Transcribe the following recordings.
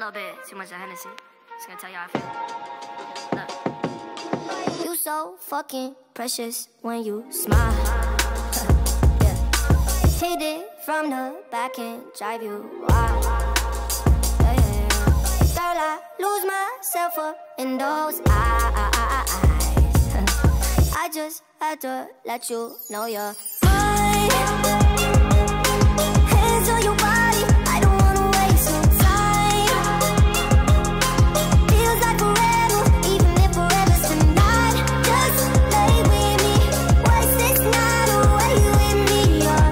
little bit too much of Hennessy. Just gonna tell you how I feel. Look. You so fucking precious when you smile. Yeah. Hit it from the back and drive you wild. Yeah, yeah, yeah. Girl, I lose myself up in those eyes. I just had to let you know you're mine. Hands on your body, I don't wanna waste no time. Feels like forever, even if forever's tonight. Just lay with me, waste this night away with me. You're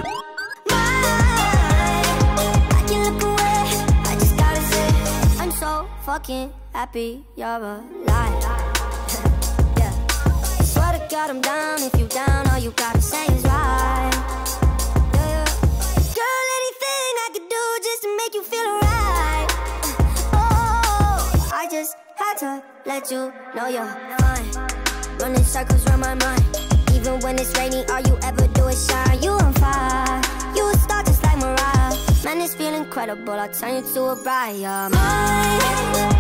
mine. I can look away, I just gotta say I'm so fucking happy you're alive. God, I'm down. If you down, all you gotta say is right. Yeah. Girl, anything I could do just to make you feel alright. Oh, I just had to let you know you're fine. Running circles around my mind. Even when it's raining, all you ever do is shine. You on fire, you a star just like Mariah. Man, this feel incredible, I'll turn you to a bride. You're mine.